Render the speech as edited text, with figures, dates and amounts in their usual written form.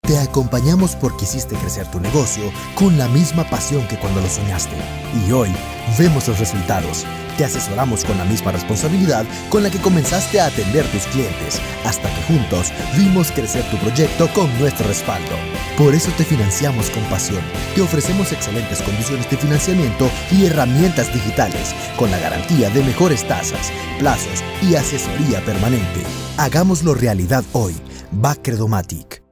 Te acompañamos porque hiciste crecer tu negocio con la misma pasión que cuando lo soñaste. Y hoy vemos los resultados. Te asesoramos con la misma responsabilidad con la que comenzaste a atender tus clientes, hasta que juntos vimos crecer tu proyecto con nuestro respaldo. Por eso te financiamos con pasión. Te ofrecemos excelentes condiciones de financiamiento y herramientas digitales, con la garantía de mejores tasas, plazos y asesoría permanente. Hagámoslo realidad hoy. Bacredomatic.